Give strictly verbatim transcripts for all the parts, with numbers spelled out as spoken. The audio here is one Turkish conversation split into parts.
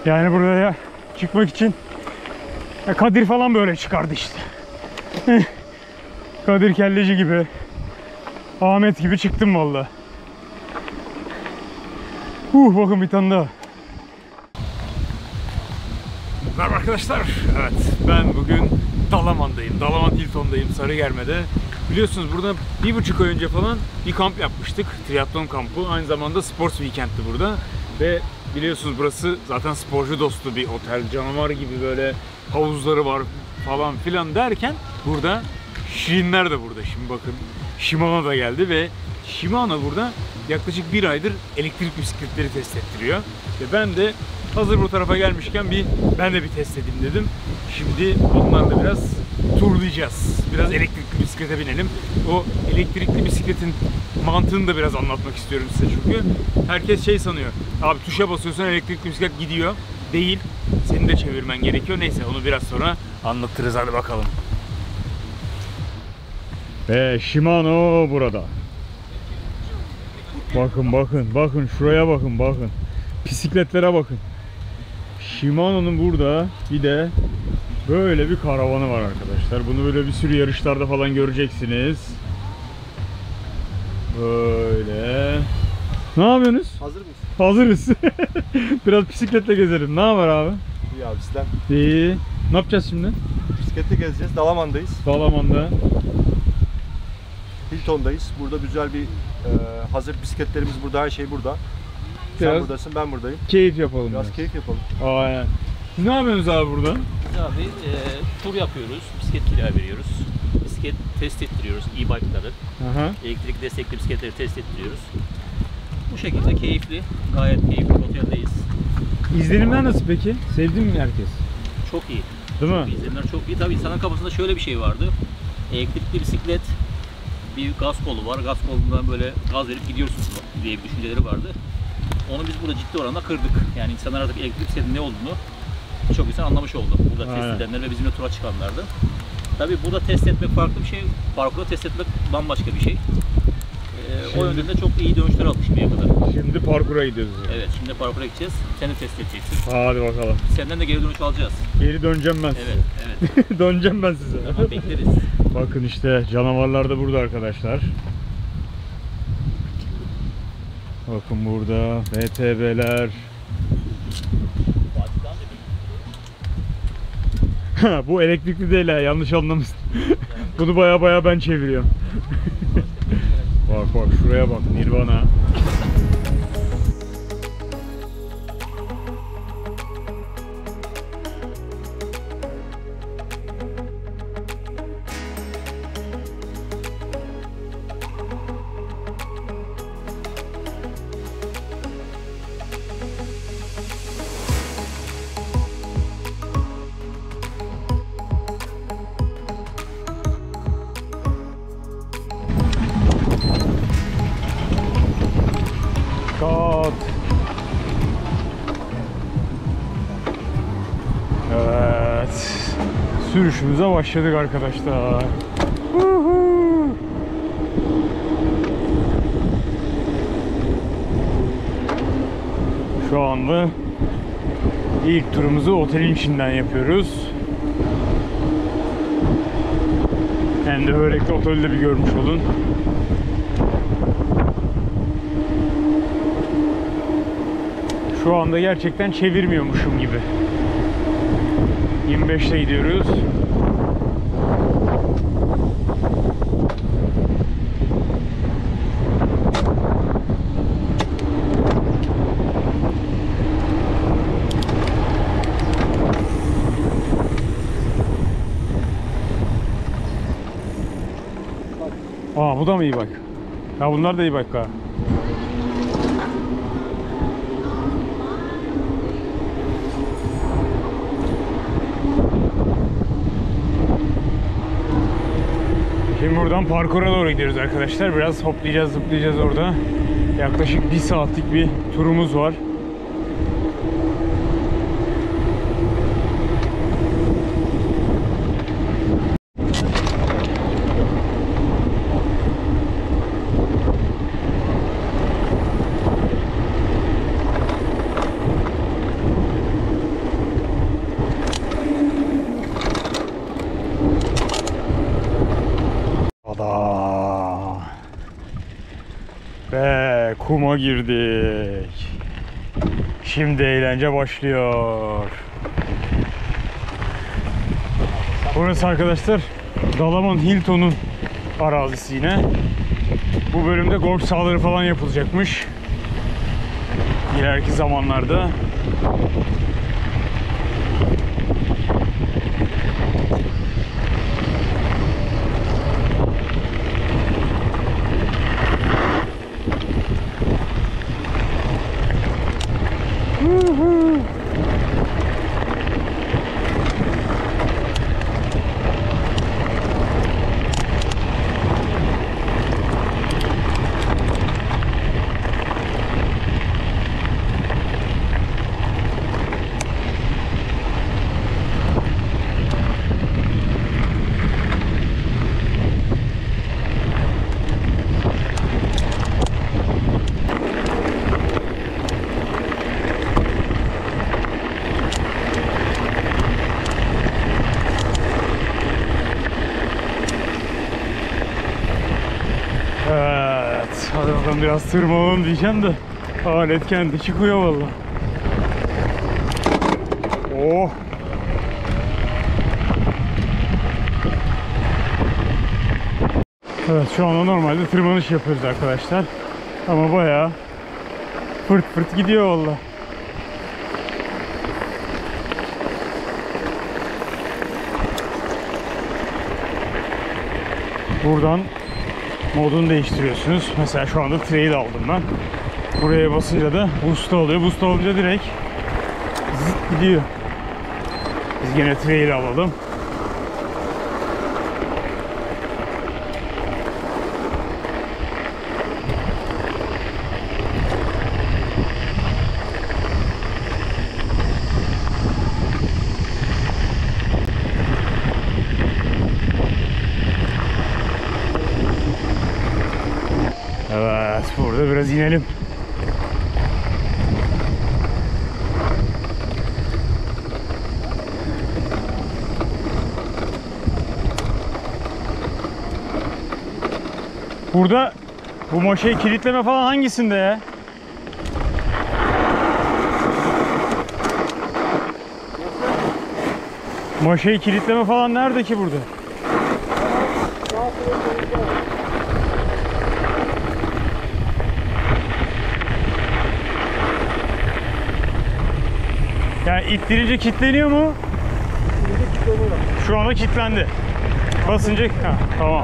Yani buraya çıkmak için Kadir falan böyle çıkardı işte. Kadir Kelleci gibi, Ahmet gibi çıktım vallahi. Uh, bakın bir tane daha. Merhaba arkadaşlar. Evet, ben bugün Dalaman'dayım. Dalaman Hilton'dayım, Sarıgerme'de. Biliyorsunuz burada bir buçuk ay önce falan bir kamp yapmıştık. Triatlon kampı. Aynı zamanda Sports Weekend'ti burada. Ve biliyorsunuz burası zaten sporcu dostu bir otel. Canavar gibi böyle havuzları var falan filan derken burada Şirinler de burada. Şimdi bakın, Shimano da geldi ve Shimano burada yaklaşık bir aydır elektrik bisikletleri test ettiriyor. Ve ben de hazır bu tarafa gelmişken bir ben de bir test edeyim dedim. Şimdi onlarla biraz turlayacağız. Biraz elektrikli bisiklete binelim. O elektrikli bisikletin mantığını da biraz anlatmak istiyorum size çünkü. Herkes şey sanıyor. Abi tuşa basıyorsan elektrikli bisiklet gidiyor. Değil. Senin de çevirmen gerekiyor. Neyse onu biraz sonra anlatırız. Hadi bakalım. Ve Shimano burada. Bakın bakın bakın şuraya bakın bakın. Bisikletlere bakın. Shimano'nun burada bir de böyle bir karavanı var arkadaşlar. Bunu böyle bir sürü yarışlarda falan göreceksiniz. Böyle. Ne yapıyorsunuz? Hazır mıyız? Hazırız. Biraz bisikletle gezelim. Ne haber abi? İyi abi, sizden. İyi. Ne yapacağız şimdi? Bisikletle gezeceğiz. Dalaman'dayız. Dalaman'da. Hilton'dayız. Burada güzel bir e, hazır bisikletlerimiz burada. Her şey burada. Biraz Sen buradasın, ben buradayım. keyif yapalım. Biraz yani. keyif yapalım. Aynen. Siz ne yapıyorsunuz abi burada? Biz abi e, tur yapıyoruz, bisiklet kiraya veriyoruz, bisiklet test ettiriyoruz, e-bike'ları, elektrik destekli bisikletleri test ettiriyoruz. Bu şekilde keyifli, gayet keyifli oteldeyiz. İzlenimler nasıl peki? Sevdi mi herkes? Çok iyi. Değil çok mi? iyi. İzlenimler çok iyi. Tabii insanın kafasında şöyle bir şey vardı. Elektrikli bisiklet, bir gaz kolu var. Gaz kolundan böyle gaz verip gidiyorsunuz diye bir düşünceleri vardı. Onu biz burada ciddi oranda kırdık. Yani insanlar artık elektrik bisikletin ne olduğunu çok insan anlamış oldu. Burada Aynen. test edenler ve bizimle tura çıkanlardı. Tabii burada test etmek farklı bir şey, parkurda test etmek bambaşka bir şey. Ee, Şimdi... O yönden de çok iyi dönüşler aldık şimdiye kadar. Şimdi parkura gidiyoruz. Evet, şimdi parkura gideceğiz. Sen de test edeceksin. Hadi bakalım. Senden de geri dönüş alacağız. Geri döneceğim ben size. Evet, evet. Döneceğim ben size. Tamam, bekleriz. Bakın işte canavarlar da burada arkadaşlar. Bakın burada B T B'ler. Bu elektrikli değil ha, yanlış anlamışsın. Bunu baya baya ben çeviriyorum. Bak bak şuraya bak, Nirvana. Kat. Evet. Sürüşümüze başladık arkadaşlar. Uhu. Şu anda ilk turumuzu otelin içinden yapıyoruz. Hem de böylelikle oteli de bir görmüş olun. Şu anda gerçekten çevirmiyormuşum gibi. yirmi beşte gidiyoruz. Aa, bu da mı iyi bak? Ya bunlar da iyi bak ha. Şimdi buradan parkura doğru gidiyoruz arkadaşlar. Biraz hoplayacağız, zıplayacağız orada. Yaklaşık bir saatlik bir turumuz var. kuma girdik. Şimdi eğlence başlıyor. Burası arkadaşlar Dalaman Hilton'un arazisi yine. Bu bölümde golf sahaları falan yapılacakmış. İleriki zamanlarda. Evet, hadi bakalım biraz tırmanalım diyeceğim de alet kendi çıkıyor valla. Oh! Evet, şu anda normalde tırmanış yapıyoruz arkadaşlar. Ama bayağı fırt fırt gidiyor valla. Buradan modunu değiştiriyorsunuz. Mesela şu anda trail aldım ben. Buraya basınca da boost oluyor. Boost olunca direkt zıt gidiyor. Biz yine trail alalım. Evet, burada biraz inelim. Burada bu maşayı kilitleme falan hangisinde ya? Maşayı kilitleme falan nerede ki burada? Yani ittirince kilitleniyor mu? Şu anda kilitlendi. Basınca ha, tamam.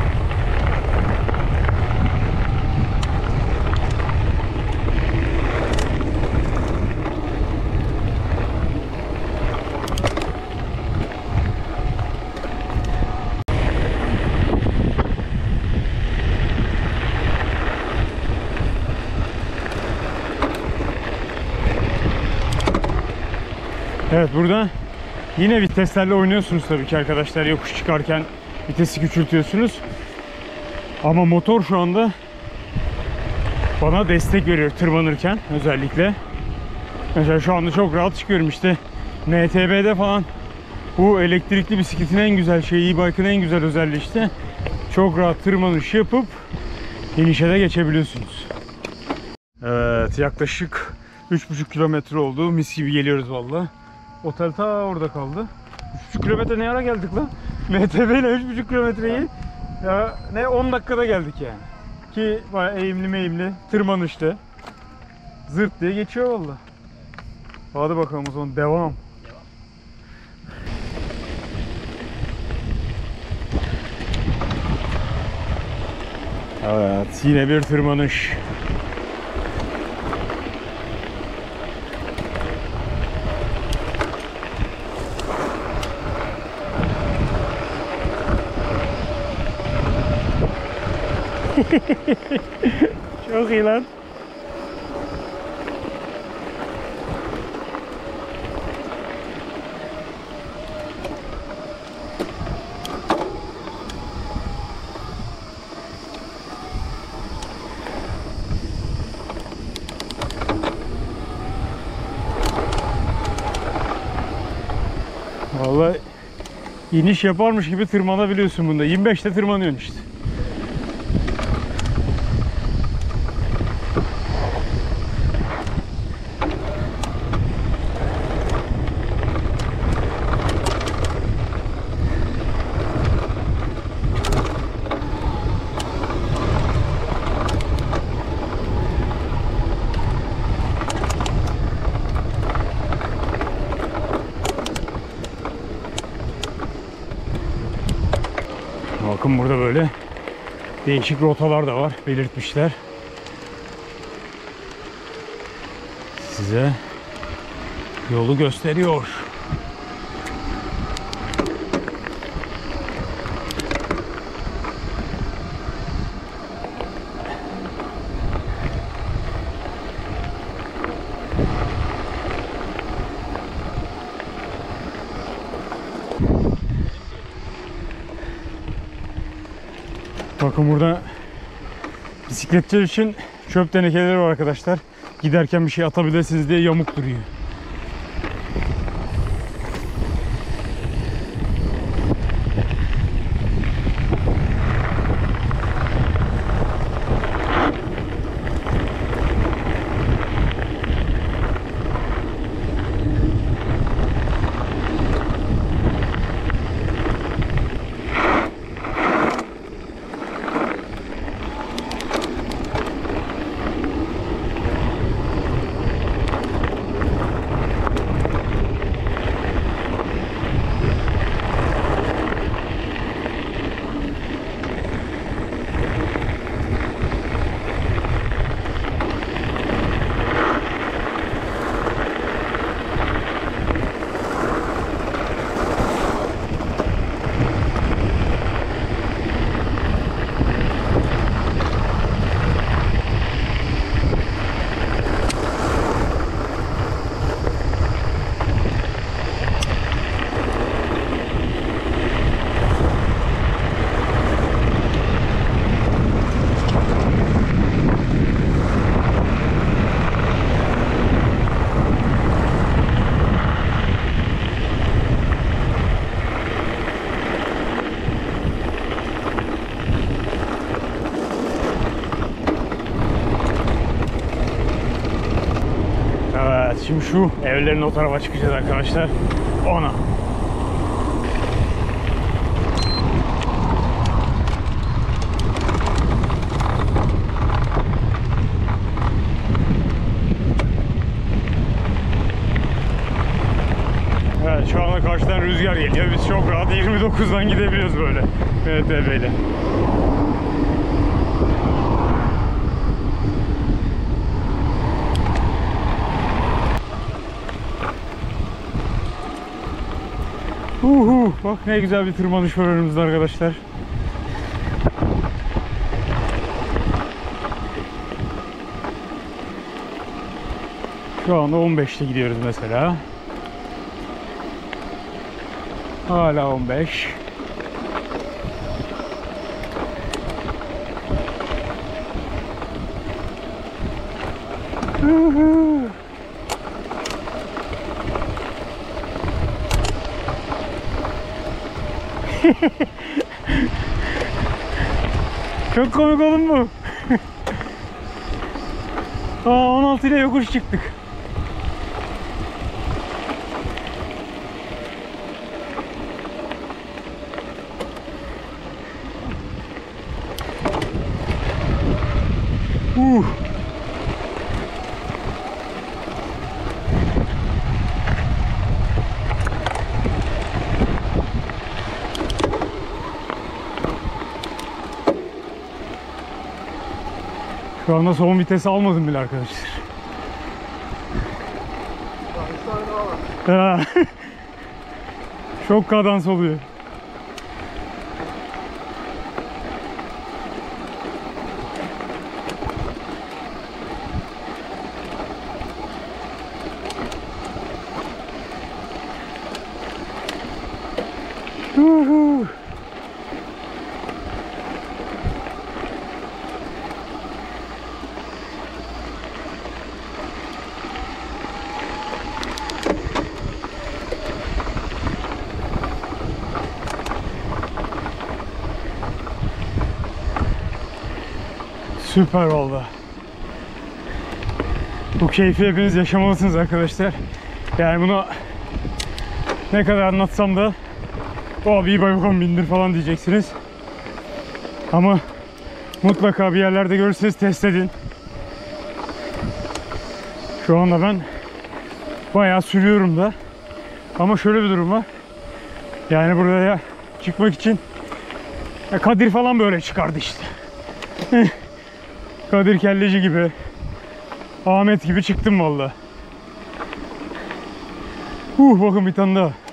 Evet, burada yine viteslerle oynuyorsunuz tabii ki arkadaşlar. Yokuş çıkarken vitesi küçültüyorsunuz. Ama motor şu anda bana destek veriyor tırmanırken özellikle. Mesela şu anda çok rahat çıkıyorum işte. M T B'de falan bu elektrikli bisikletin en güzel şeyi, e-bike'ın en güzel özelliği işte. Çok rahat tırmanış yapıp inişe de geçebiliyorsunuz. Evet, yaklaşık üç buçuk kilometre oldu. Mis gibi geliyoruz vallahi. Otel ta orada kaldı. üç buçuk kilometre ne ara geldik lan? M T B ile üç buçuk kilometreyi ya ne on dakikada geldik yani. Ki bayağı eğimli meyimli tırmanıştı. Zırt diye geçiyor valla. Hadi bakalım o zaman devam. Evet, yine bir tırmanış. Çok iyi lan. Vallahi iniş yaparmış gibi tırmanabiliyorsun bunda. yirmi beşte tırmanıyorsun işte. Bakın burada böyle değişik rotalar da var, belirtmişler. Size yolu gösteriyor. Bakın burada bisikletçiler için çöp tenekeleri var arkadaşlar. Giderken bir şey atabilirsiniz diye yamuk duruyor. Şimdi şu evlerin o tarafa çıkacağız arkadaşlar. Ona. Evet, şu anda karşıdan rüzgar geliyor. Biz çok rahat yirmi dokuzdan gidebiliyoruz böyle. Evet, böyle. Uhu, bak ne güzel bir tırmanış var önümüzde arkadaşlar. Şu anda on beşte gidiyoruz mesela. Hala on beş. Uhu. Çok komik oğlum bu. Aa, on altı ile yokuş çıktık. Uh. Şu anda son vitesi almadım bile arkadaşlar. Daha üç tane daha var. Çok kadans oluyor. Uhu. Süper oldu. Bu keyfi hepiniz yaşamalısınız arkadaşlar. Yani bunu ne kadar anlatsam da o bir bakalım bindir falan diyeceksiniz. Ama mutlaka bir yerlerde görürseniz test edin. Şu anda ben bayağı sürüyorum da. Ama şöyle bir durum var. Yani buraya çıkmak için Ya Kadir falan böyle çıkardı işte. Kadir Kelleci gibi, Ahmet gibi çıktım vallahi. Uh, bakın bir tane daha.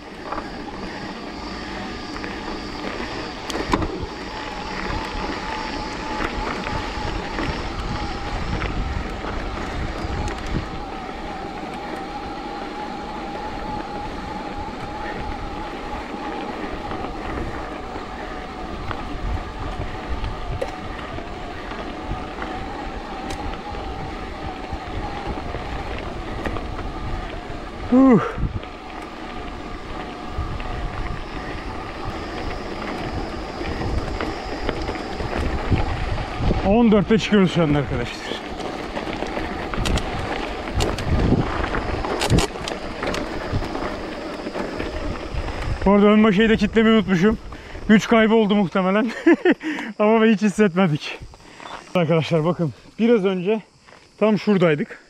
Uh. on dörtte çıkıyoruz şu anda arkadaşlar. Bu arada ön maşayı da kitlemeyi unutmuşum. Güç kaybı oldu muhtemelen. Ama hiç hissetmedik. Arkadaşlar bakın, biraz önce tam şuradaydık.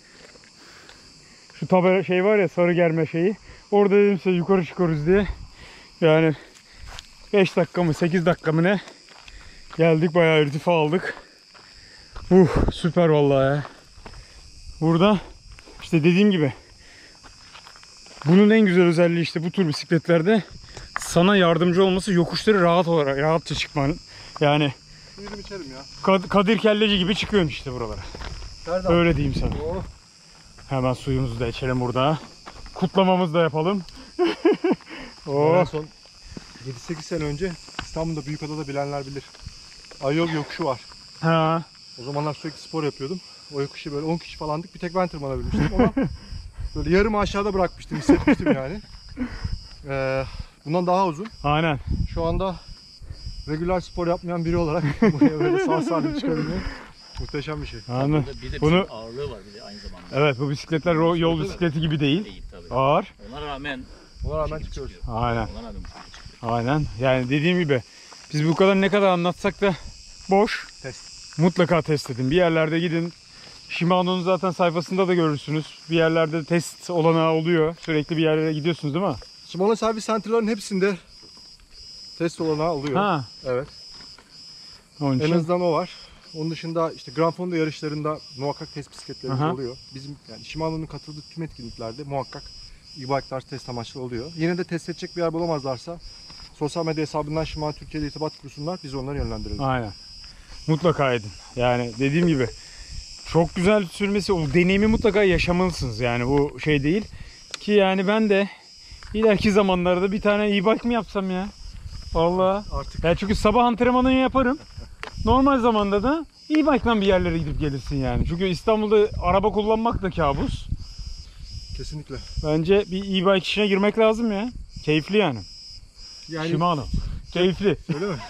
Şu tabela şey var ya, sarı germe şeyi. Orada dedim size yukarı çıkıyoruz diye. Yani beş dakika mı sekiz dakika mı ne? Geldik, bayağı irtifa aldık. Uh, süper vallahi ya. Burada işte dediğim gibi bunun en güzel özelliği işte bu tür bisikletlerde sana yardımcı olması, yokuşları rahat olarak rahatça çıkman. Yani Buyurun içerim ya. Kad Kadir Kelleci gibi çıkıyorsun işte buralara. Nereden? Öyle diyeyim sana. Oh. Hemen suyumuzu da içelim burada. Kutlamamızı da yapalım. En Oh. son yedi sekiz sene önce İstanbul'da Büyükada'da bilenler bilir. Ayol yokuşu var. Ha. O zamanlar sürekli spor yapıyordum. O yokuşu böyle on kişi falandık. Bir tek ben tırmanabilmiştim ama böyle yarım aşağıda bırakmıştım, hissetmiştim yani. Ee, bundan daha uzun. Aynen. Şu anda regüler spor yapmayan biri olarak buraya böyle sağ salim çıkabilmek muhteşem bir şey. Aynen. Bir de Bunu ağırlığı var bir de aynı zamanda. evet, bu bisikletler ro- yol bisikleti gibi değil. Değil tabii. Ağır. Ona rağmen Ona rağmen çıkıyoruz. Aynen. Ona rağmen bu şekilde çıkıyor. Aynen. Yani dediğim gibi biz bu kadar ne kadar anlatsak da boş. Test. Mutlaka test edin. Bir yerlerde gidin. Shimano'nun zaten sayfasında da görürsünüz. Bir yerlerde test olanağı oluyor. Sürekli bir yerlere gidiyorsunuz değil mi? Shimano servis center'ların hepsinde test olanağı oluyor. Ha. Evet. Onun En için. azından o var. Onun dışında işte Gran Fondo yarışlarında muhakkak test bisikletlerimiz Aha. oluyor. Bizim yani Shimano'nun katıldığı tüm etkinliklerde muhakkak e-bike'lar test amaçlı oluyor. Yine de test edecek bir yer bulamazlarsa sosyal medya hesabından Shimano Türkiye'de irtibat kursunlar. Biz onları yönlendirelim. Aynen. Mutlaka edin. Yani dediğim gibi çok güzel sürmesi, o deneyimi mutlaka yaşamalısınız. Yani bu şey değil ki, yani ben de ileriki zamanlarda bir tane e-bike mi yapsam ya? Vallahi. Artık Ya çünkü sabah antrenmanını yaparım. Normal zamanda da e-bike'dan bir yerlere gidip gelirsin yani. Çünkü İstanbul'da araba kullanmak da kabus. kesinlikle. Bence bir e-bike işine girmek lazım ya. Keyifli yani. Yani Shimano. Keyifli. öyle mi?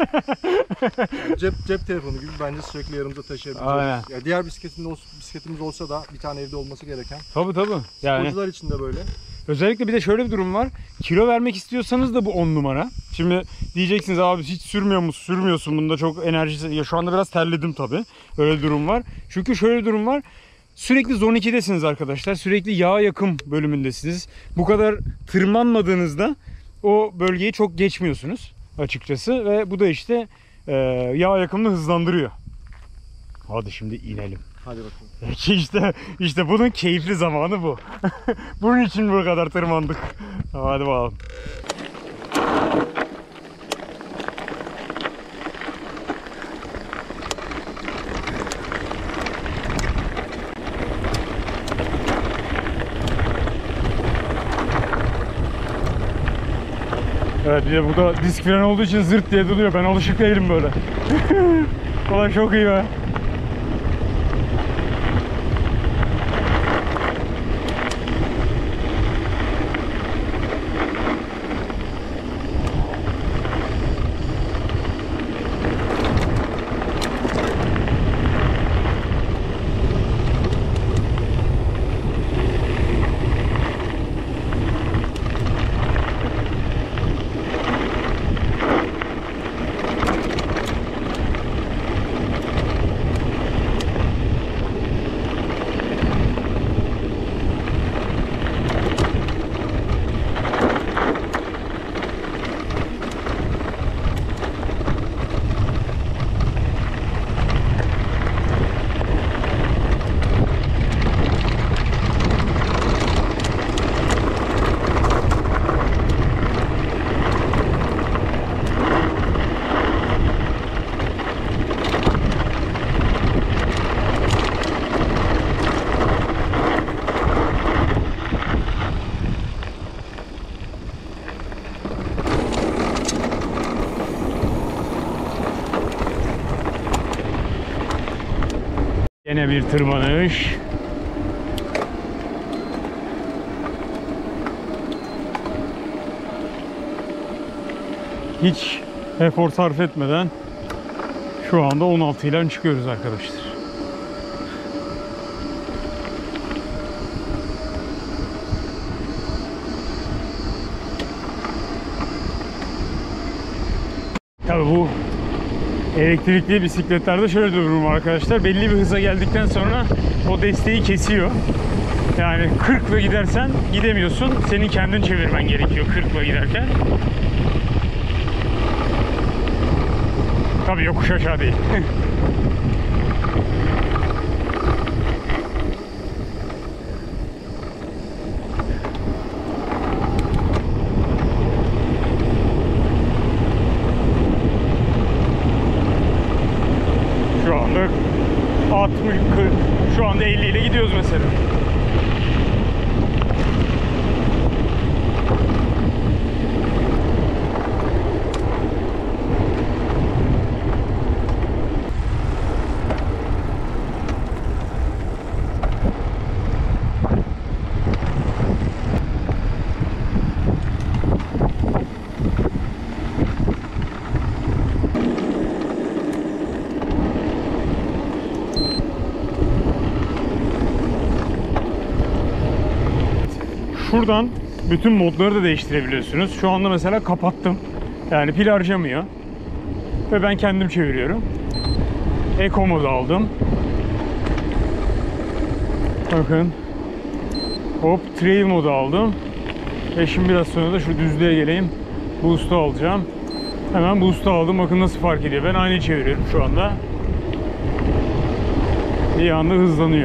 Yani cep cep telefonu gibi bence sürekli yanımıza taşıyabileceğiz. Aynen. Ya diğer bisikletimiz olsa, bisikletimiz olsa da bir tane evde olması gereken. Tabii tabii. Yani Sporcular için de böyle. özellikle bir de şöyle bir durum var. Kilo vermek istiyorsanız da bu on numara. Şimdi diyeceksiniz abi hiç sürmüyor musun? Sürmüyorsun. Bunda çok enerjisi. Ya şu anda biraz terledim tabii. Öyle bir durum var. Çünkü şöyle bir durum var. Sürekli zone ikidesiniz arkadaşlar. Sürekli yağ yakım bölümündesiniz. Bu kadar tırmanmadığınızda o bölgeyi çok geçmiyorsunuz açıkçası. Ve bu da işte e, yağ yakımını hızlandırıyor. Hadi şimdi inelim. Hadi bakalım. Peki işte, işte bunun keyifli zamanı bu. Bunun için bu kadar tırmandık. Hadi bakalım. Evet, bir de burada disk fren olduğu için zırt diye duruyor. Ben alışık değilim böyle. Valla çok iyi be. Yine bir tırmanış. Hiç efor sarf etmeden şu anda on altı ile çıkıyoruz arkadaşlar. Tabii bu elektrikli bisikletlerde şöyle bir durum var arkadaşlar. Belli bir hıza geldikten sonra o desteği kesiyor. Yani kırkla gidersen gidemiyorsun. Senin kendin çevirmen gerekiyor kırkla giderken. Tabii yokuş aşağı değil. Şu anda altmış, kırk, şu anda elli ile gidiyoruz mesela. Şuradan bütün modları da değiştirebiliyorsunuz. Şu anda mesela kapattım. Yani pil harcamıyor. Ve ben kendim çeviriyorum. Eco modu aldım. Bakın. Hop, trail modu aldım. Ve şimdi biraz sonra da şu düzlüğe geleyim. Boost'u alacağım. Hemen boost'u aldım. Bakın nasıl fark ediyor. Ben aynı çeviriyorum şu anda. Bir anda hızlanıyor.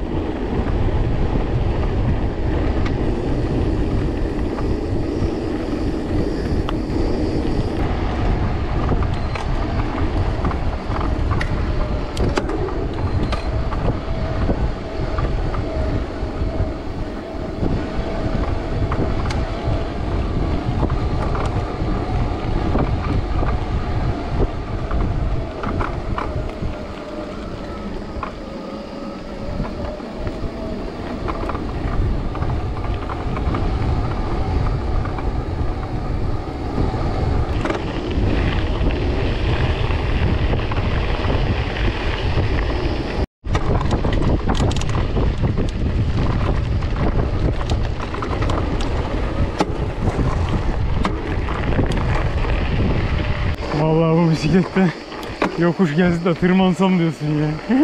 Vallahi bu bisiklette yokuş gelse de tırmansam diyorsun ya.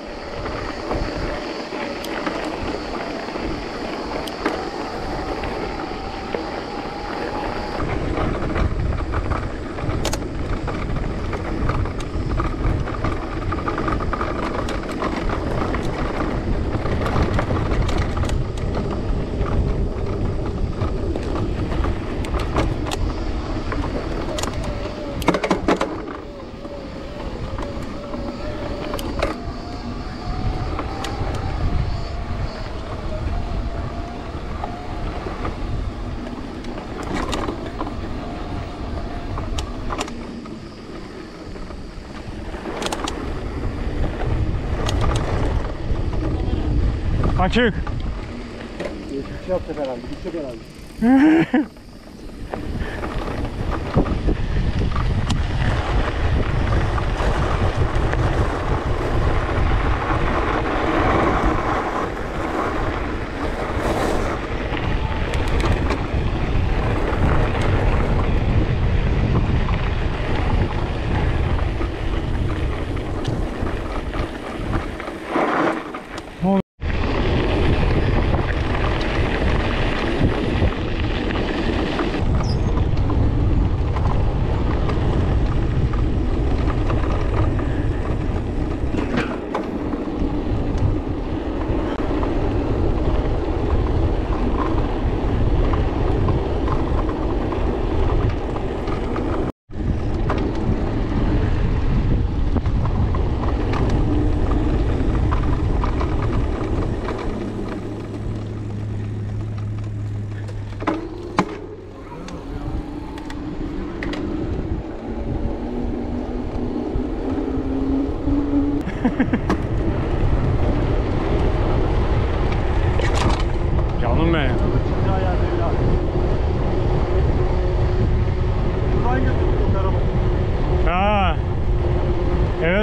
Açık. Geçmiş yaptık herhalde. Bitecek herhalde.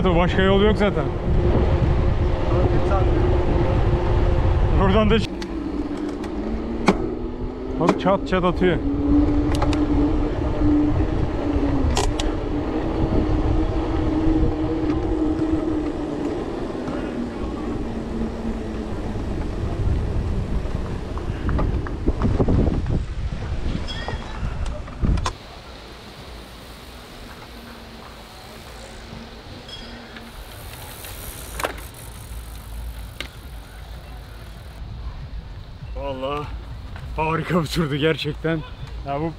Evet, o başka yol yok zaten. Buradan da bak çat çat atıyor. Vallahi harika bir turdu gerçekten. Ya bu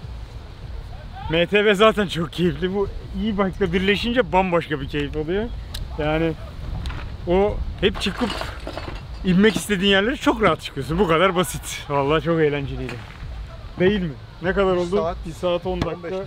M T B zaten çok keyifli. Bu e-bike'la birleşince bambaşka bir keyif oluyor. Yani o hep çıkıp inmek istediğin yerlere çok rahat çıkıyorsun. Bu kadar basit. Vallahi çok eğlenceliydi. Değil mi? Ne kadar oldu? saat, bir saat on on beş dakika. dakika.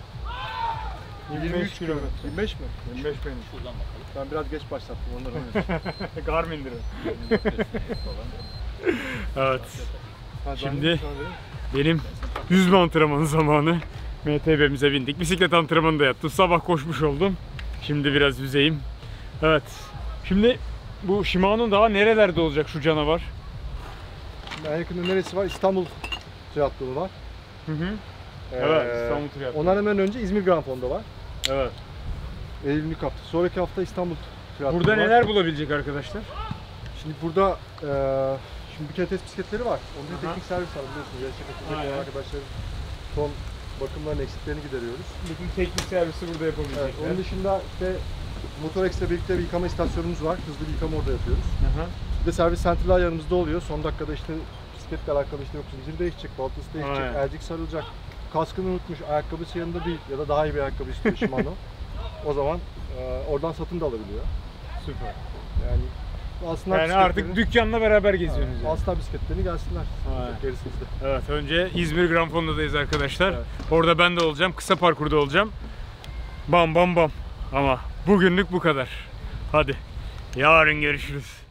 yirmi beş kilometre. yirmi beş mi? yirmi beş benim. Şuradan bakalım. Ben biraz geç başlattım ondan öyle. Garmin'dir o. Falan. Evet. Ha, Şimdi- sana vereyim. Benim yüzme antrenmanı zamanı. M T B'mize bindik. Bisiklet antrenmanı da yaptım. Sabah koşmuş oldum. Şimdi biraz yüzeyim. Evet. Şimdi bu Shimano'nun daha nerelerde olacak şu canavar? Şimdi en yakında neresi var? İstanbul triatlonu var. Hı hı. Ee, Evet, İstanbul triatlonu. Ondan hemen önce İzmir Grand Fondo var. Evet. Eylül ilk hafta. Sonraki hafta İstanbul triatlonu Burada var. neler bulabilecek arkadaşlar? Şimdi burada eee şimdi bir kere test bisikletleri var. Onun için Aha. teknik servis var biliyorsunuz. Yarışa katılacak Aynen. olan arkadaşların son bakımların eksiklerini gideriyoruz. Bütün teknik servisi burada Evet, yapabilecekler. onun dışında işte Motorex'le birlikte bir yıkama istasyonumuz var. Hızlı bir yıkama orada yapıyoruz. Aha. Bir de servis center'lar yanımızda oluyor. Son dakikada işte bisikletle alakalı işte yok zincir değişecek, baltası değişecek, Aynen. elcik sarılacak. Kaskını unutmuş, ayakkabısı yanında değil ya da daha iyi bir ayakkabı istiyor Shimano. O zaman eee, oradan satın da alabiliyor. Süper. Yani aslında Yani artık dükkanla beraber geziyorsunuz. yani. Asla bisikletlerini gelsinler. Aynen. Gerisi bizde. Evet, önce İzmir Grand Fondo'dayız arkadaşlar. Evet. Orada ben de olacağım. Kısa parkurda olacağım. Bam bam bam. Ama bugünlük bu kadar. Hadi. Yarın görüşürüz.